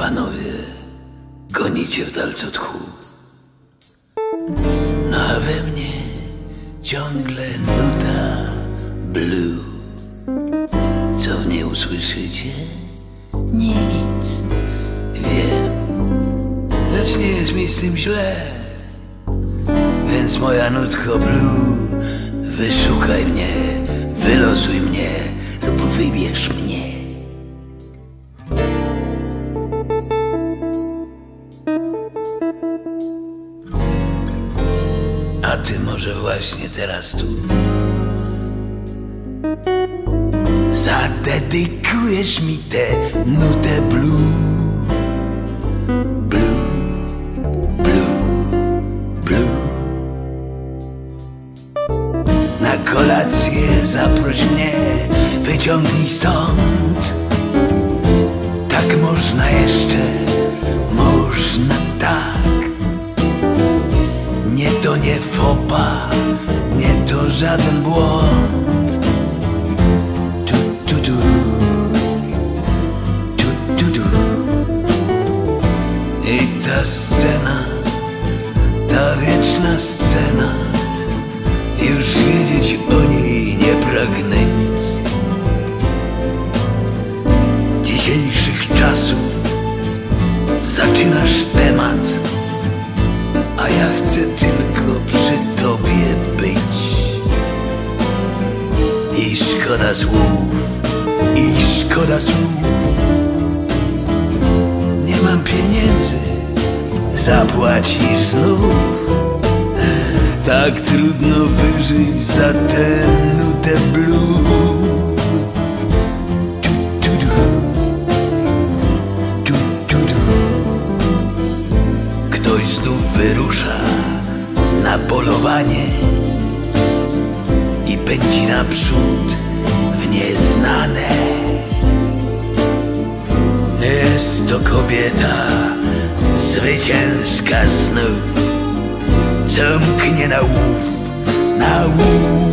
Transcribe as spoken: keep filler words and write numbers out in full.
panowie, gonicie w dalce tchu. No a we mnie ciągle nuta blue. Co w niej usłyszycie? Nic. Wiem, lecz nie jest mi z tym źle. Więc moja nutko blue, wyszukaj mnie, wylosuj mnie lub wybierz mnie. A ty może właśnie teraz tu zadedykujesz mi tę nutę blue. Blue, blue, blue. Na kolację zaproś mnie, wyciągnij stąd. Tak można jeszcze, można tak. Nie to nie fopa, nie to żaden błąd. Tu, tu, tu. Tu, tu, tu. I ta scena, ta wieczna scena, już wiedzieć o niej nie pragnę nic. Dzisiejszych czasów zaczynasz temat, a ja chcę tylko przy tobie być. I szkoda słów, i szkoda słów. Nie mam pieniędzy, zapłacisz znów. Tak trudno wyżyć za tę nutę blue. Tu, tu, tu. Tu, tu, tu. Ktoś znów wyrusza na polowanie i pędzi naprzód w nieznane. Jest to kobieta zwycięska znów, co mknie na łów, na łów.